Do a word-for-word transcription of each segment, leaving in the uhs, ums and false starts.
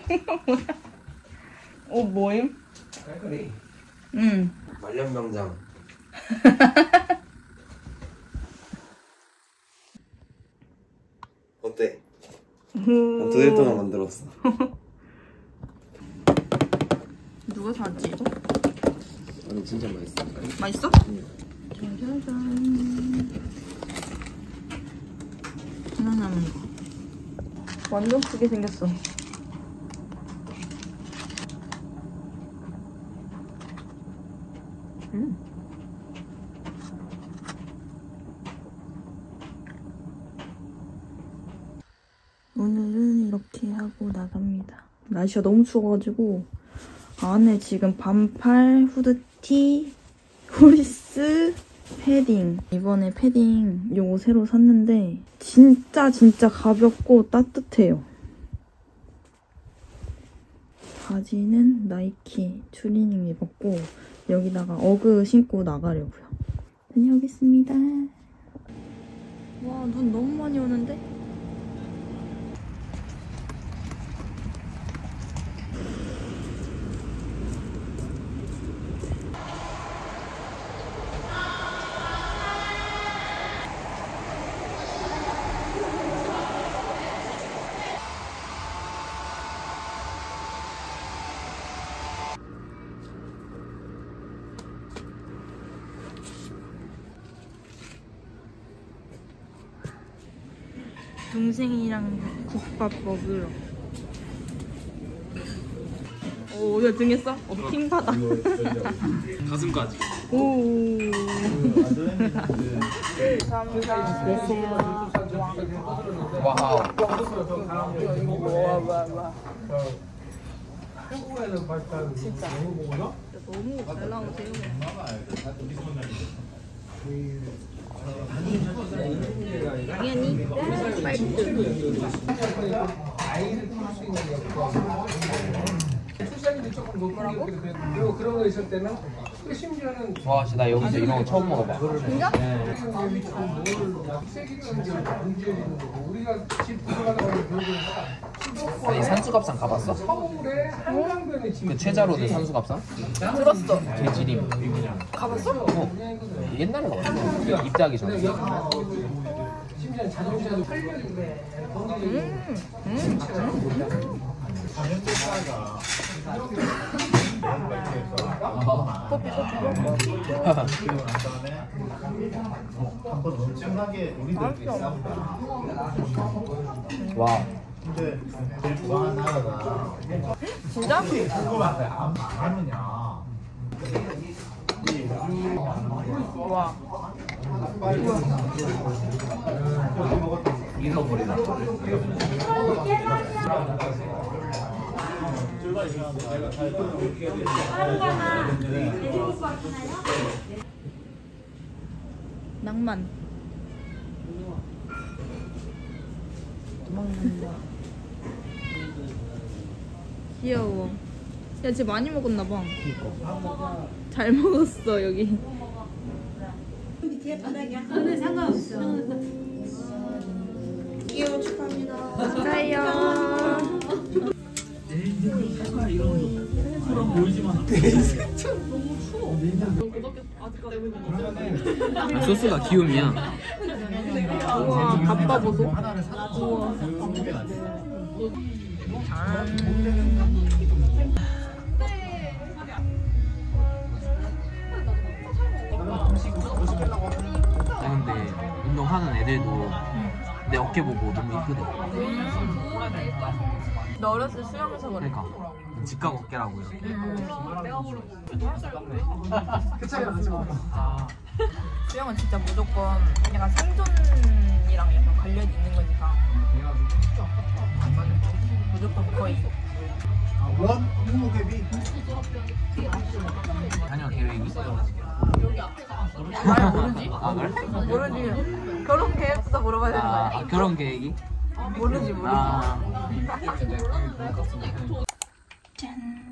어, 뭐임? 깔깔이. 응. 말년병장. 어때? 한 두 달 동안 만들었어. 누가 샀지 이거? 아니 진짜 맛있어. 맛있어? 응. 짜자잔. 하나 남은 거. 완전 크게 생겼어. 음. 오늘은 이렇게 하고 나갑니다. 날씨가 너무 추워가지고 안에 지금 반팔, 후드티, 후리스, 패딩. 이번에 패딩 요거 새로 샀는데 진짜 진짜 가볍고 따뜻해요. 바지는 나이키 추리닝 입었고 여기다가 어그 신고 나가려고요. 다녀오겠습니다. 와, 눈 너무 많이 오는데? 동생이랑 국밥 먹으러. 오, 야 등했어? 어, 킹받아. 가슴까지. 오. 감사합니다. 와우. 와, 와, 와. 진짜. 너무 잘 나오세요. 당연히 출산율이 조금 높은 게 그리고 그런 거 있을 때는 심지어는 와, 진짜 나 여기서 이런 거 처음 먹어봐. 진짜? 우리가 집 들어가다 보면 아니 산수갑산 가봤어? 서울에 한강변에 집 그 최자로드 산수갑산? 들었어. 개지림. 가봤어? 어. 옛날에 가봤어. 입대하기 전에. 심지어 자동차도 팔면인데 음. 음. 커피 커피 한번 엄청나게 우리들끼리 싸우다. 와. 근데 제일 좋아하는 나라가 진짜? 궁금한데 안 하느냐. 와. 잃어버리다. 낭만. 도망간다. 귀여워. 야, 쟤 많이 먹었나 봐. 잘 먹었어 여기. 뒤에 바닥이야. 오늘 상관없어. 귀여워, 축하합니다. 축하해요. 아, 소스가 귀요미야. 우와, 바빠 보소. 우와. 아니 근데 운동하는 애들도 내 어깨 보고 너무 이쁘대. 너 어렸을 때 수영해서 그래. 그러니까 직각 어깨라고요. 수영은 진짜 무조건 약간 생존이랑 약간 관련이 있는 거니까 무조건 거의. 원 무게비. 자녀 계획이? 말 모르지? 아 그래? 모르지. 결혼 계획부터 물어봐야 되는 거 아, 아니야? 아 결혼 계획이? 모르지 모르지. 아 짠.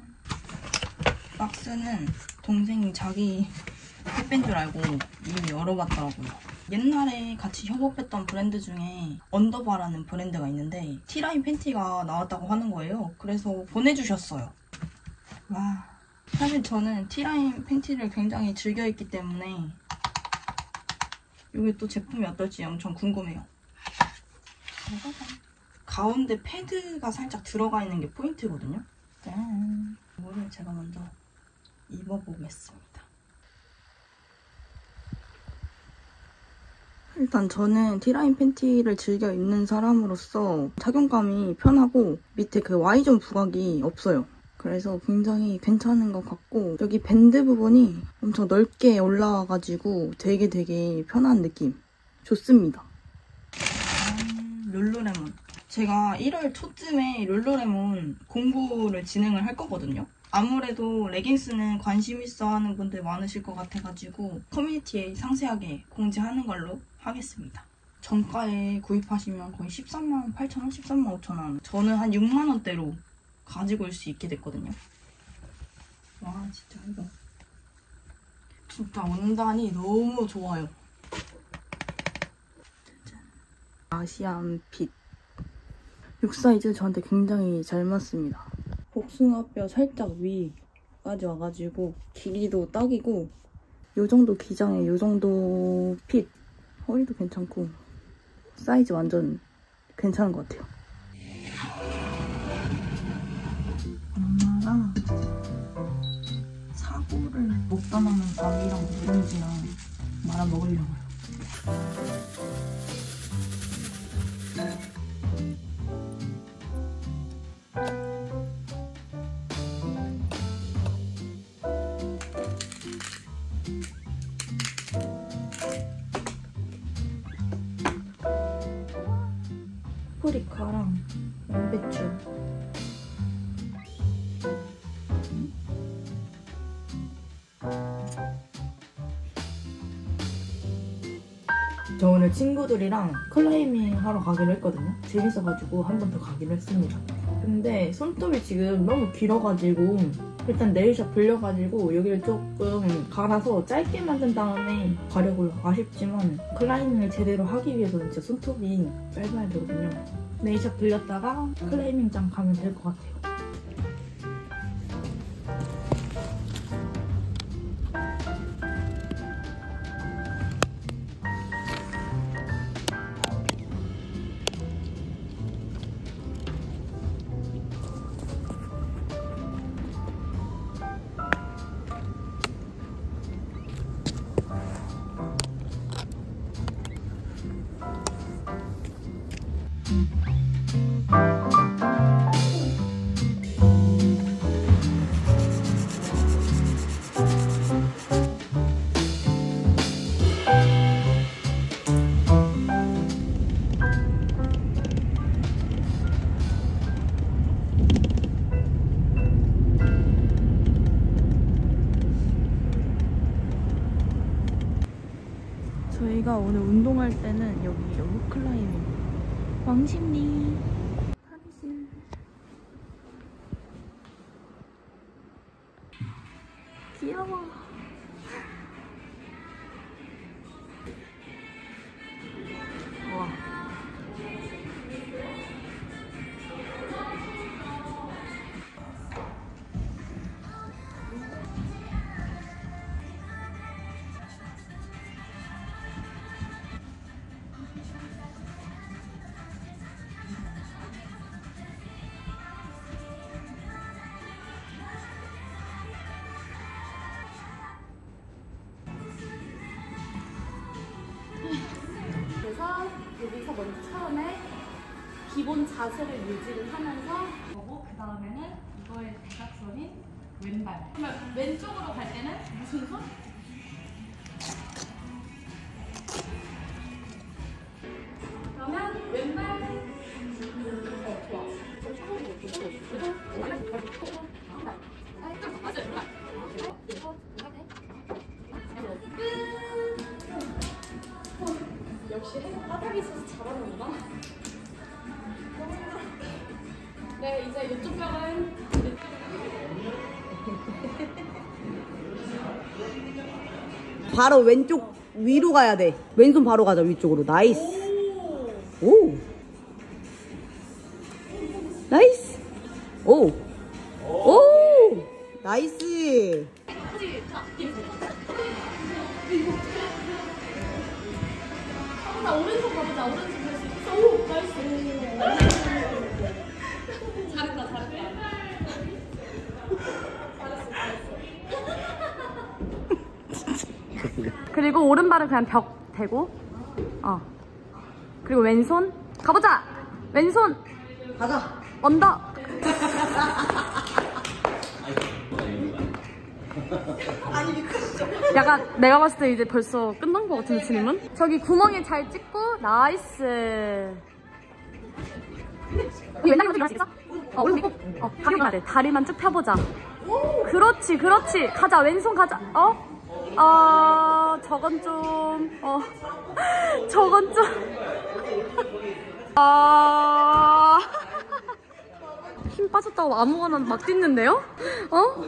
박스는 동생이 자기 택배인 줄 알고 이미 열어봤더라고요. 옛날에 같이 협업했던 브랜드 중에 언더바라는 브랜드가 있는데 T라인 팬티가 나왔다고 하는 거예요. 그래서 보내주셨어요. 와, 사실 저는 T라인 팬티를 굉장히 즐겨 입기 때문에 이게 또 제품이 어떨지 엄청 궁금해요. 가운데 패드가 살짝 들어가 있는 게 포인트거든요. 짠! 이거를 제가 먼저 입어보겠습니다. 일단 저는 T라인 팬티를 즐겨 입는 사람으로서 착용감이 편하고 밑에 그 Y존 부각이 없어요. 그래서 굉장히 괜찮은 것 같고 여기 밴드 부분이 엄청 넓게 올라와가지고 되게 되게 편한 느낌. 좋습니다. 음, 룰루레몬. 제가 일월 초쯤에 룰루레몬 공구를 진행을 할 거거든요. 아무래도 레깅스는 관심 있어 하는 분들 많으실 것 같아가지고 커뮤니티에 상세하게 공지하는 걸로 하겠습니다. 정가에 구입하시면 거의 십삼만 팔천 원, 십삼만 오천 원. 저는 한 육만 원대로 가지고 올 수 있게 됐거든요. 와, 진짜 이거 진짜 원단이 너무 좋아요. 짜잔. 아시안 핏. 육 사이즈 저한테 굉장히 잘 맞습니다. 복숭아뼈 살짝 위까지 와가지고 길이도 딱이고 요 정도 기장에 요 정도 핏. 허리도 괜찮고 사이즈 완전 괜찮은 것 같아요. 엄마가 사고를 먹다 남은 밥이랑 누룽지랑 말아 먹으려고요. 파프리카랑 양배추. 저 오늘 친구들이랑 클라이밍 하러 가기로 했거든요. 재밌어가지고 한 번 더 가기로 했습니다. 근데 손톱이 지금 너무 길어가지고 일단 네일샵 불려가지고 여기를 조금 갈아서 짧게 만든 다음에 가려고요. 아쉽지만 클라이밍을 제대로 하기 위해서는 진짜 손톱이 짧아야 되거든요. 네일샵 불렸다가 클라이밍장 가면 될 것 같아요. 저희가 오늘 운동할 때는 여기 여기 클라이밍 왕십리 탈의실. 귀여워. 와. 그래서 여기서 먼저 처음에 기본 자세를 유지를 하면서 보고 그 다음에는 이거의 대각선인 왼발. 그러면 왼쪽으로 갈 때는 무슨 손? 그러면 왼발. 어, 좋아. 역시 해서 바닥에 있어서 잘하는구나. 네, 이제 이쪽 벽은 바로 왼쪽 위로 가야 돼. 왼손 바로 가자, 위쪽으로. 나이스. 오. 나이스. 오. 오. 나이스. 자, 오른손 가보자. 오른손 갈 수 있어. 오, 나이스. 잘했다, 잘했다. 그리고 오른발은 그냥 벽 대고, 어. 그리고 왼손 가보자. 왼손 가자. 언더. 약간 내가 봤을 때 이제 벌써 끝난 것 같은 질문? 저기 구멍에 잘 찍고 나이스. 우리 왼다리 먼저 일어날 수 있어? 어, 오른손 있고 어, 다리 일어나야 돼. 다리만 쭉 펴보자. 그렇지, 그렇지. 가자, 왼손 가자. 어? 어, 저건 좀, 어, 저건 좀, 아, 힘 빠졌다고 아무거나 막 뛰는데요? 어?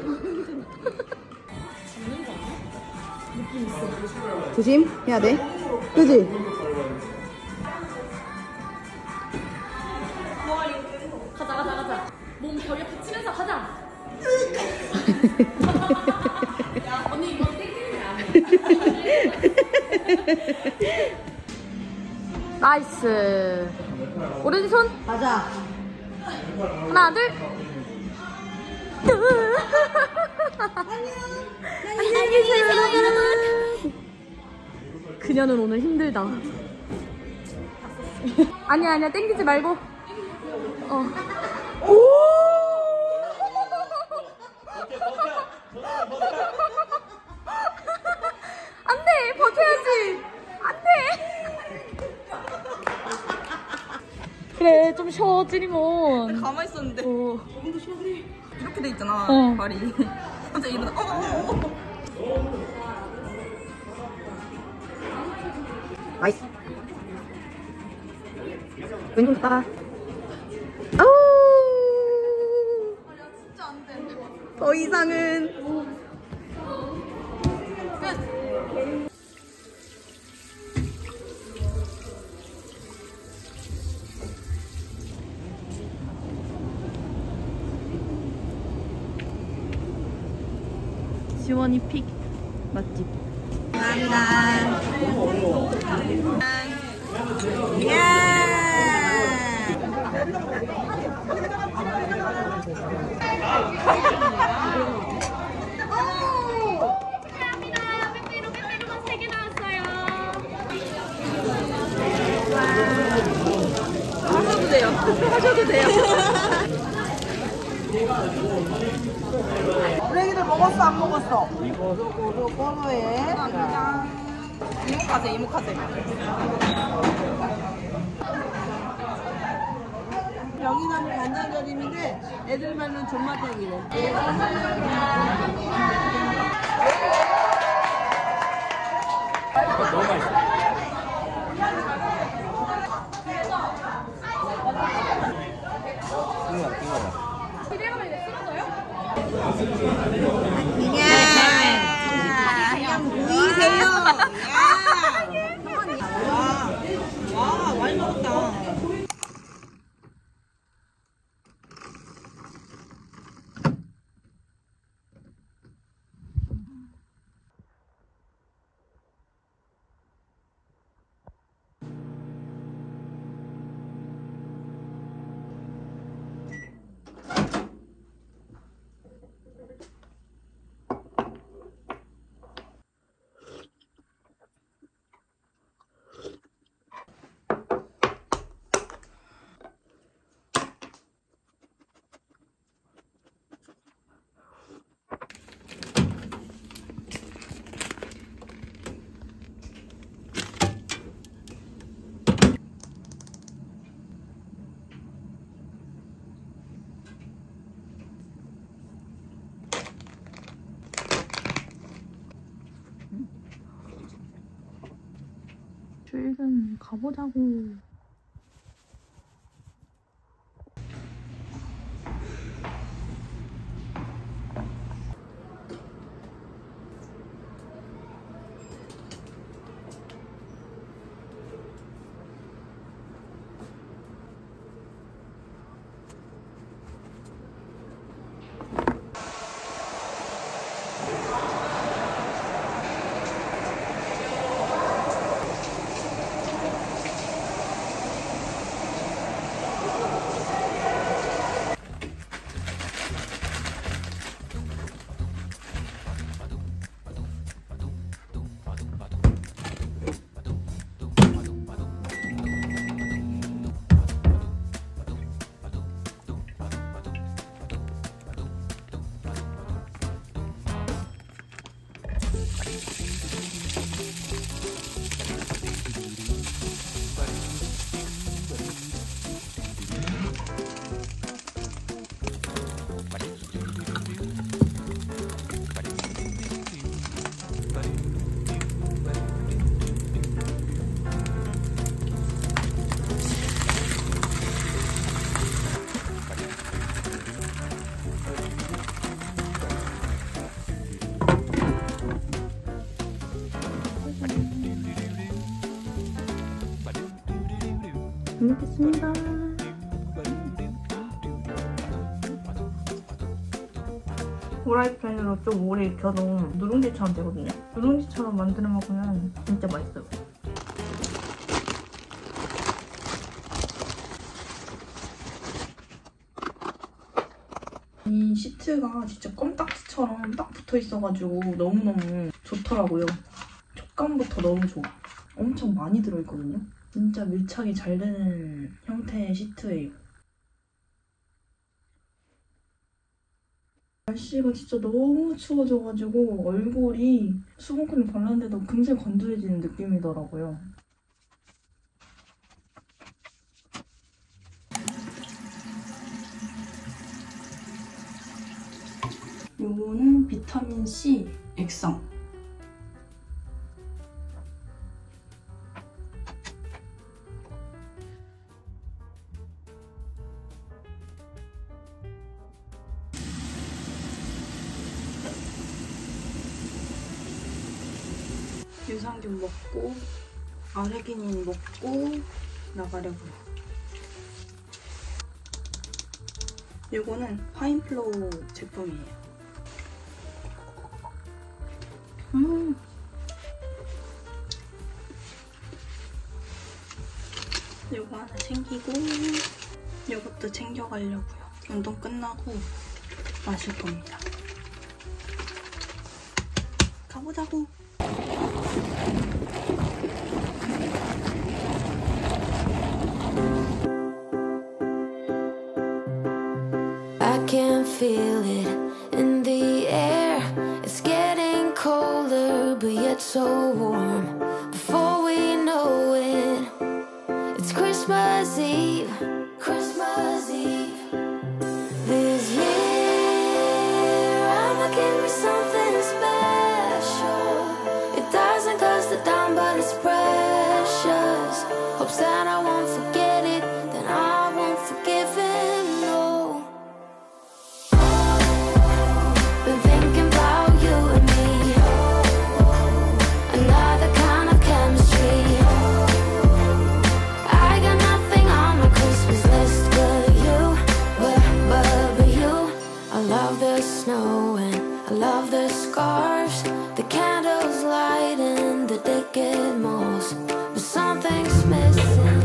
조심 해야 돼. 그지? 가자, 가자, 가자. 몸 벽에 붙이면서 가자. 언니 이거 땡기는 나이스. 오른손 가자. 하나 둘. 안녕히 계세요 여러분. 그녀는 오늘 힘들다. 아니야 아니야 땡기지 말고. 어. 안돼 버텨야지. 안돼. 그래 좀 쉬어 찌리몬. 가만히 있었는데 어. 조금도 쉬어 그래. 이렇게 돼 있잖아. 어. 발이. 갑자기 일어나. 어, 어, 어. 나이스. 왼손 갔다가. 아우. 진짜 안 돼. 더 이상은. 끝. 지원이 픽 맛집. 감사합니다. 예. 감사합니다. 빼빼로 빼빼로가 세 개 나왔어요. 하셔도 돼요. 하셔도 돼요. 브레이크를 먹었어 안 먹었어? 이거 번호에 이모카세 이모카세. 명이나무 간장절임인데 애들 말로는 존맛탱이래. 너무 맛있어. 띵하다, 띵하다. 기대하면 이제 쓰러져요? 그냥 보이세요. 와 많이 먹었다. 출근 가보자고. 잘 먹겠습니다. 후라이팬으로 좀 오래 익혀도 누룽지처럼 되거든요. 누룽지처럼 만들어 먹으면 진짜 맛있어요. 이 시트가 진짜 껌딱지처럼 딱 붙어있어가지고 너무너무 좋더라고요. 촉감부터 너무 좋아. 엄청 많이 들어있거든요. 진짜 밀착이 잘 되는 형태의 시트예요. 날씨가 진짜 너무 추워져가지고 얼굴이 수분크림 발랐는데도 금세 건조해지는 느낌이더라고요. 요거는 비타민C 액상. 유산균 먹고 아르기닌 먹고 나가려고요. 이거는 파인플로우 제품이에요. 음. 이거 하나 챙기고 이것도 챙겨가려고요. 운동 끝나고 마실 겁니다. 가보자고. I can feel it in the air. It's getting colder, but yet so warm. Before we know it, it's Christmas Eve. Christmas Eve. This year, I'ma give me something special. It doesn't cost a dime, but it's precious. Hope Santa won't forget it, then I won't forgive him, no. Been thinking about you and me, another kind of chemistry. I got nothing on my Christmas list but you, but, but, but you. I love the snow and I love the scarves, the candles lighting the decade malls, but something's missing.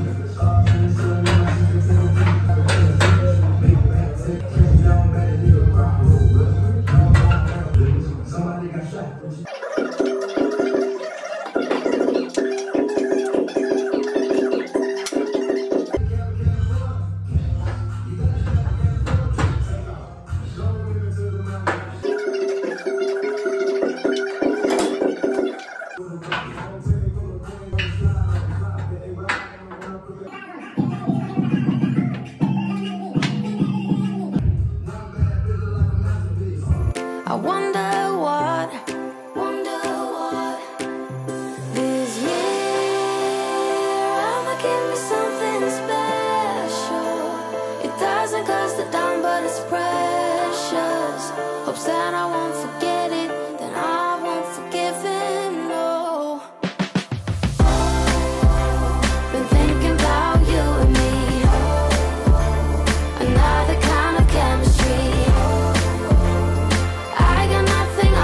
I wonder what, wonder what. This year, I'ma give me something special. It doesn't cost a dime, but it's precious. Hope Santa won't forget it, then I won't forgive him, no. Been thinking about you and me, another kind of chemistry. I got nothing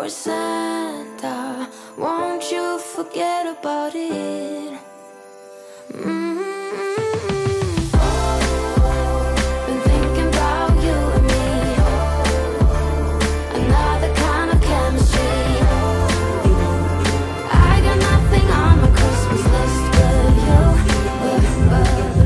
or Santa. Won't you forget about it? Mm-hmm. Been thinking about you and me, another kind of chemistry. I got nothing on my Christmas list but you, but, but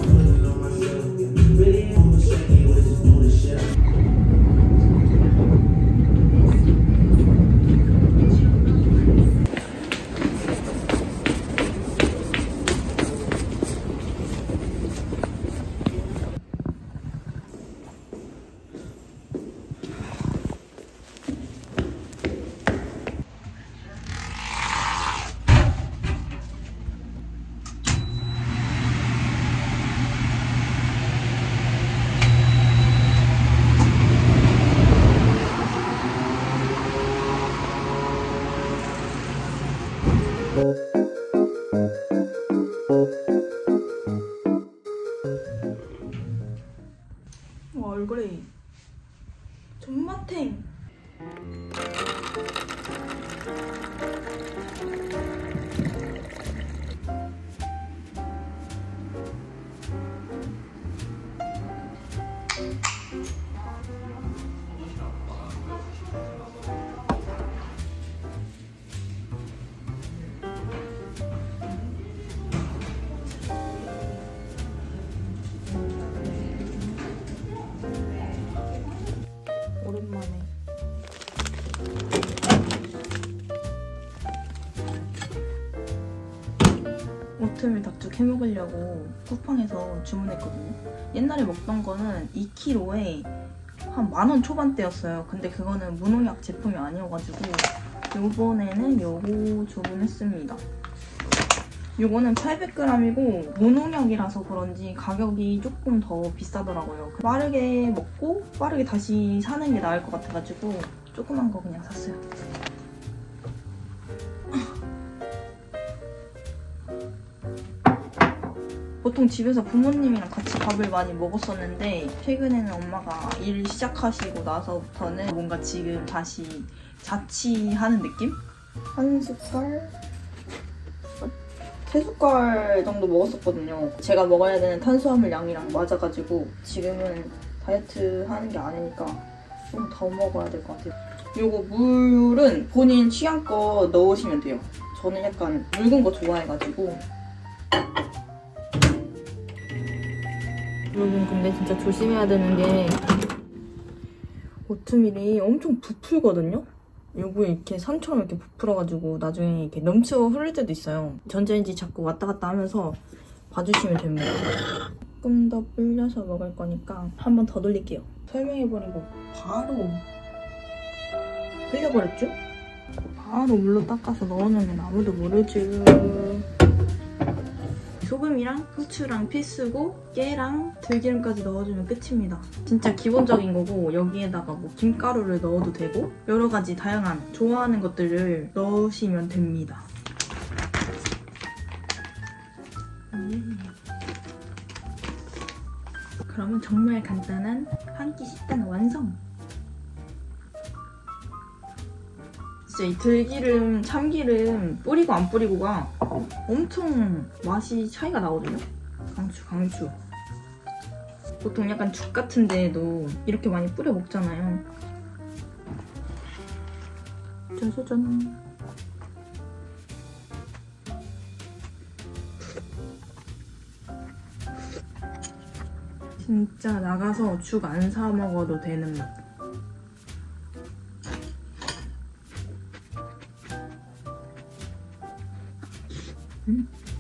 와, 얼굴에 존맛탱. 오랜만에 오트밀 닭죽 해먹으려고 쿠팡에서 주문했거든요. 옛날에 먹던 거는 이 킬로그램에 한 만 원 초반대였어요. 근데 그거는 무농약 제품이 아니어가지고 요번에는 요거 주문했습니다. 요거는 팔백 그램이고 무농약이라서 그런지 가격이 조금 더 비싸더라고요. 빠르게 먹고 빠르게 다시 사는 게 나을 것 같아가지고 조그만 거 그냥 샀어요. 보통 집에서 부모님이랑 같이 밥을 많이 먹었었는데 최근에는 엄마가 일 시작하시고 나서부터는 뭔가 지금 다시 자취하는 느낌? 한 숟갈? 세 숟갈 정도 먹었었거든요. 제가 먹어야 되는 탄수화물 양이랑 맞아가지고 지금은 다이어트 하는 게 아니니까 좀 더 먹어야 될 것 같아요. 요거 물은 본인 취향껏 넣으시면 돼요. 저는 약간 묽은 거 좋아해가지고. 여러분 근데 진짜 조심해야 되는 게 오트밀이 엄청 부풀거든요? 요거 이렇게 산처럼 이렇게 부풀어가지고 나중에 이렇게 넘쳐 흐를 때도 있어요. 전자레인지 자꾸 왔다 갔다 하면서 봐주시면 됩니다. 조금 더 불려서 먹을 거니까 한 번 더 돌릴게요. 설명해버리고 바로 흘려버렸죠? 바로 물로 닦아서 넣어놓으면 아무도 모르죠. 소금이랑 후추랑 필수고 깨랑 들기름까지 넣어주면 끝입니다. 진짜 기본적인 거고 여기에다가 뭐 김가루를 넣어도 되고 여러 가지 다양한 좋아하는 것들을 넣으시면 됩니다. 음. 그러면 정말 간단한 한 끼 식단 완성! 진짜 이 들기름, 참기름 뿌리고 안 뿌리고가 엄청 맛이 차이가 나거든요? 강추, 강추. 보통 약간 죽 같은 데에도 이렇게 많이 뿌려 먹잖아요. 짜자잔. 진짜 나가서 죽 안 사 먹어도 되는 맛. 음.